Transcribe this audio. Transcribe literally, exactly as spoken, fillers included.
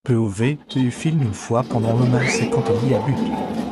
P O V, tu filmes une fois pendant le match et quand il y a but.